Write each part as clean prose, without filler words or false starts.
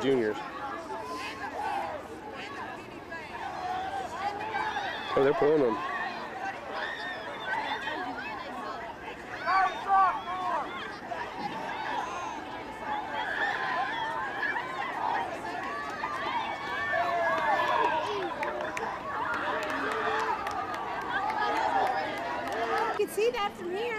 juniors. Oh, they're pulling them. You can see that from here.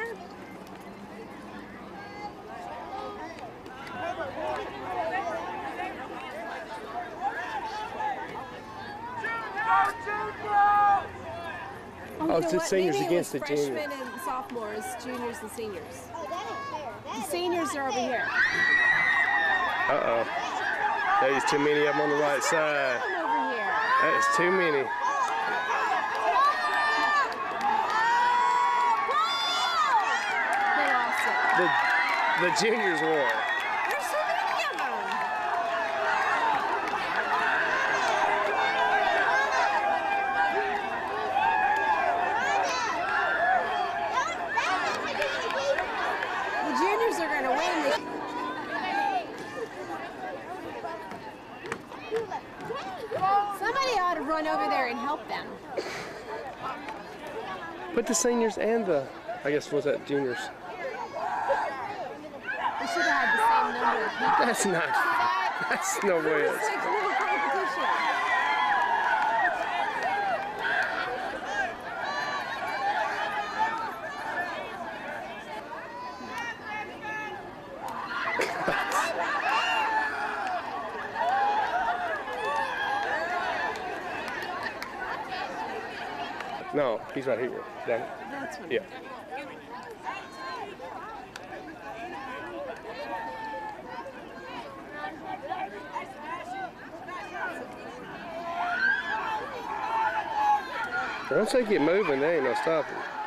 Oh, it's the seniors against the juniors. Freshmen and sophomores, juniors and seniors. The seniors are over here. Uh-oh. There's too many of them on the right side. Come over here. That is too many. They lost it. The juniors won. There's so many of them. The juniors are going to win. Somebody ought to run over there and help them. But the seniors and the, I guess, was that juniors? We should have had the same number of people. That's not, that's no way. It's like a little competition. No, he's right here. That's one. Yeah. Once they get moving, they ain't no stopping.